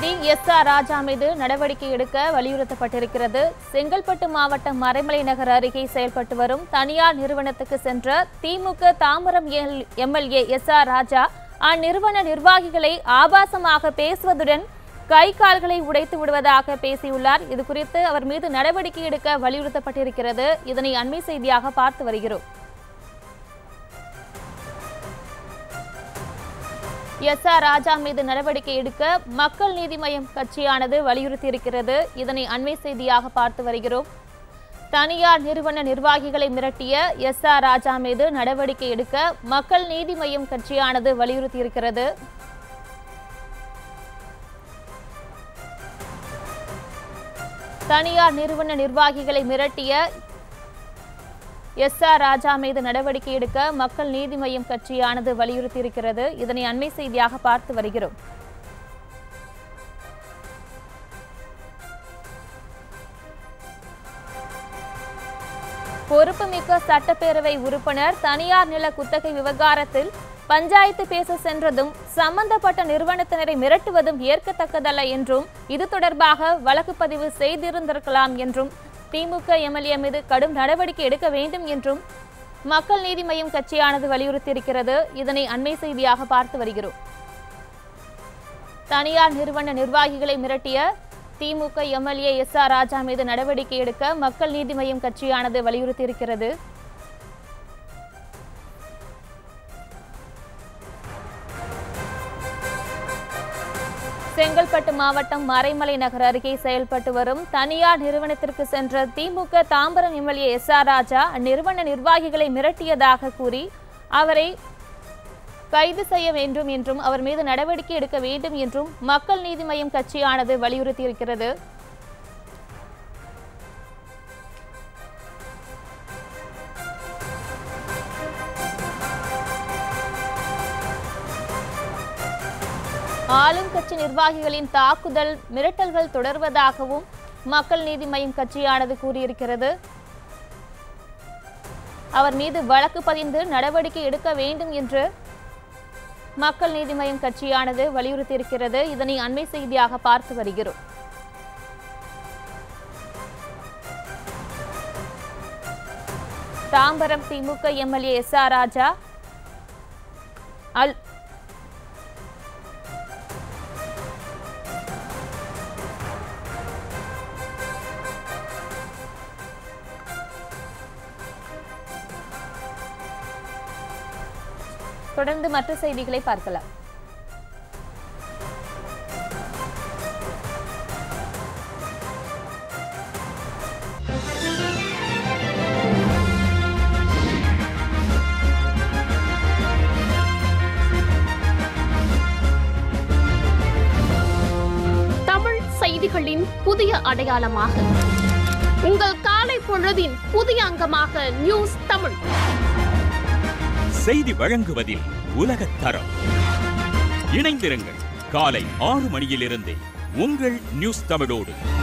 நீதிபதி Sr. ராஜா மீது நடவடிக்கை எடுக்க வலியுறுத்தப்பட்டிருக்கிறது. செங்கல்பட்டு மாவட்டம் மறைமலை நகர் அருகே செயல்பட்டு வரும் தனியார் நிறுவனத்துக்கு சென்ற திமுக தாம்பரம் எம்எல்ஏ Sr. ராஜா அந்நிறுவன நிர்வாகிகளை ஆபாசமாக பேசுவதுடன் கை கால்களை உடைத்து விடுவதாக பேசியுள்ளார். இதுகுறித்து அவர் மீது நடவடிக்கை எடுக்க வலியுறுத்தப்பட்டிருக்கிறது. இதனை அண்மை செய்தியாக பார்த்து வருகிறோம். Sr. ராஜா மீது நடவடிக்கை எடுக்க மக்கள் நீதி மய்யம் கட்சியானது வலியுறுத்தியிருக்கிறது. இதனை அண்மை செய்தியாக பார்த்து வருகிறோம். தனியார் நிறுவன நிர்வாகிகளை மிரட்டிய Sr. ராஜா மீது நடவடிக்கை எடுக்க மக்கள் நீதி மய்யம் கட்சியானது வலியுறுத்தியிருக்கிறது. தனியார் நிறுவன நிர்வாகிகளை மிரட்டிய Sr. ராஜா மீது நடவடிக்கை எடுக்க மக்கள் நீதி மய்யம் கட்சியானது வலியுறுத்தியிருக்கிறது. இதனை அண்மை செய்தியாக பார்த்து வருகிறோம். பொறுப்புமிக்க சட்டப்பேரவை உறுப்பினர் தனியார் நில குத்தகை விவகாரத்தில் பஞ்சாயத்து பேச சென்றதும் சம்பந்தப்பட்ட நிறுவனத்தினரை மிரட்டுவதும் ஏற்கத்தக்கதல்ல என்றும் இது தொடர்பாக வழக்கு பதிவு செய்திருந்திருக்கலாம் என்றும் திமுக எம்எல்ஏ மீது கடும் நடவடிக்கை எடுக்க வேண்டும் என்றும் மக்கள் நீதி மய்யம் கட்சியானது வலியுறுத்தியிருக்கிறது. இதனை அண்மை செய்தியாக பார்த்து வருகிறோம். தனியார் நிறுவன நிர்வாகிகளை மிரட்டிய திமுக எம்எல்ஏ Sr. ராஜா மீது நடவடிக்கை எடுக்க மக்கள் நீதி மய்யம் கட்சியானது வலியுறுத்தியிருக்கிறது. செங்கல்பட்டு மாவட்டம் மறைமலை நகர் அருகே செயல்பட்டு வரும் தனியார் நிறுவனத்திற்கு சென்ற திமுக தாம்பரம் எம்எல்ஏ Sr. ராஜா அந்நிறுவன நிர்வாகிகளை மிரட்டியதாக கூறி அவரை கைது செய்ய வேண்டும் என்றும் அவர் மீது நடவடிக்கை எடுக்க வேண்டும் என்றும் மக்கள் நீதி மய்யம் கட்சியானது வலியுறுத்தியிருக்கிறது. ஆளும் கட்சி நிர்வாகிகளின் தாக்குதல் மிரட்டல்கள் தொடர்வதாகவும் மக்கள் நீதி மய்யம் கட்சியானது கூறியிருக்கிறது. அவர் மீது வழக்கு பதிந்து நடவடிக்கை எடுக்க வேண்டும் என்று மக்கள் நீதி மய்யம் கட்சியானது வலியுறுத்தியிருக்கிறது. இதனை அண்மை செய்தியாக பார்த்து வருகிறோம். Tambaram DMK MLA Sr. ராஜா தொடர்ந்து மற்ற செய்திகளை பார்க்கலாம். தமிழ் செய்திகளின் புதிய அடையாளமாக உங்கள் காலை பொழுதின் புதிய அங்கமாக நியூஸ் தமிழ் செய்தி வழங்குவதில் உலகத் தரம். இணைந்திருங்கள் காலை 6 மணியிலிருந்தே உங்கள் நியூஸ் தமிழோடு.